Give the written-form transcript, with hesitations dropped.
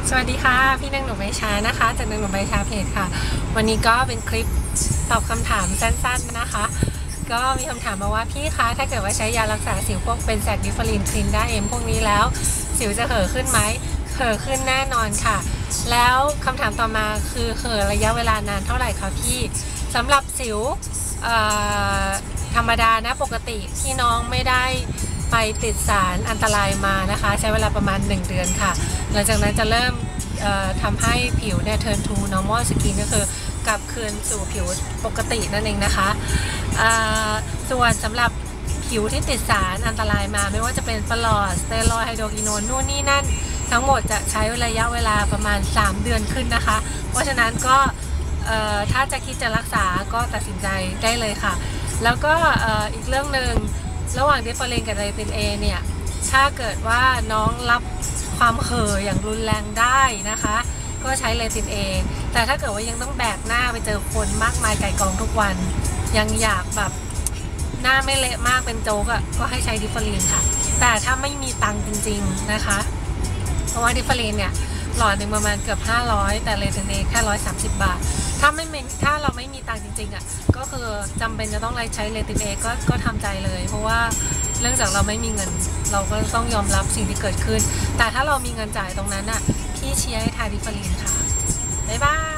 สวัสดีค่ะพี่นางหนุ่มใบชานะคะจากนางหนุ่มใบชาเพจค่ะวันนี้ก็เป็นคลิปตอบคำถามสั้นๆนะคะก็มีคำถามมาว่าพี่คะถ้าเกิดว่าใช้ยารักษาสิวพวกเป็นแซกดิฟลินคลินด้าเอ็มพวกนี้แล้วสิวจะเห่อขึ้นไหมเห่อขึ้นแน่นอนค่ะแล้วคำถามต่อมาคือเห่อระยะเวลานานเท่าไหร่คะพี่สำหรับสิวธรรมดานะปกติที่น้องไม่ได้ไปติดสารอันตรายมานะคะใช้เวลาประมาณ1 เดือนค่ะหลังจากนั้นจะเริ่มทำให้ผิวเนี่ย turn to normal skin ก็คือกลับคืนสู่ผิวปกตินั่นเองนะคะส่วนสำหรับผิวที่ติดสารอันตรายมาไม่ว่าจะเป็นปลอดสเตียรอยด์ไฮโดรคิโนนนู่นนี่นั่นทั้งหมดจะใช้ระยะเวลาประมาณ3 เดือนขึ้นนะคะเพราะฉะนั้นก็ถ้าจะคิดจะรักษาก็ตัดสินใจได้เลยค่ะแล้วก็อีกเรื่องหนึ่งระหว่างดิฟเฟอเรนกับไลตินเอเนี่ยถ้าเกิดว่าน้องรับความเห่ออย่างรุนแรงได้นะคะก็ใช้เลตินเอแต่ถ้าเกิดว่ายังต้องแบกหน้าไปเจอคนมากมายไก่กองทุกวันยังอยากแบบหน้าไม่เละมากเป็นโจ๊กอะก็ให้ใช้ดิฟเฟอเรนค่ะแต่ถ้าไม่มีตังค์จริงๆนะคะเพราะว่าดิฟเฟอเรนเนี่ยหลอดหนึ่งประมาณเกือบ500แต่เลตินเอแค่130 บาทถ้าเราไม่มีตังค์จริงๆอ่ะก็คือจำเป็นจะต้องใช้เลตินเอก็ทำใจเลยเพราะว่าเนื่องจากเราไม่มีเงินเราก็ต้องยอมรับสิ่งที่เกิดขึ้นแต่ถ้าเรามีเงินจ่ายตรงนั้นอ่ะพี่เชียร์ให้ทาดิฟเฟอเรนค่ะบ๊ายบาย